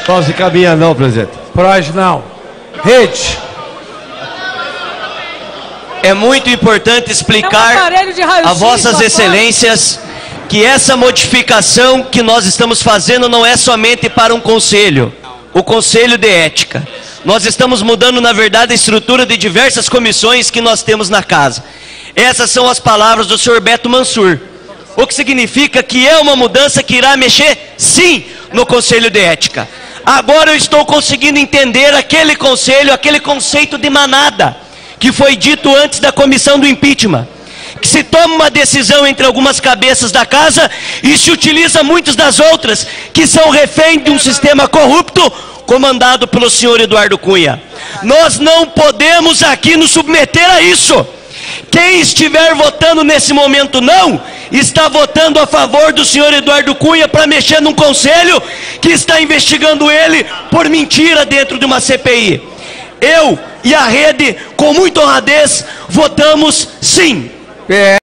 Posso encaminhar não, presidente. Prois não. Rede. É muito importante explicar a vossas excelências que essa modificação que nós estamos fazendo não é somente para um conselho, o Conselho de Ética. Nós estamos mudando, na verdade, a estrutura de diversas comissões que nós temos na casa. Essas são as palavras do senhor Beto Mansur. O que significa que é uma mudança que irá mexer, sim, no Conselho de Ética. Agora eu estou conseguindo entender aquele conselho, aquele conceito de manada, que foi dito antes da comissão do impeachment. Que se toma uma decisão entre algumas cabeças da casa e se utiliza muitas das outras, que são refém de um sistema corrupto, comandado pelo senhor Eduardo Cunha. Nós não podemos aqui nos submeter a isso. Quem estiver votando nesse momento não, está votando a favor do senhor Eduardo Cunha para mexer num conselho que está investigando ele por mentira dentro de uma CPI. Eu e a rede, com muita honradez, votamos sim.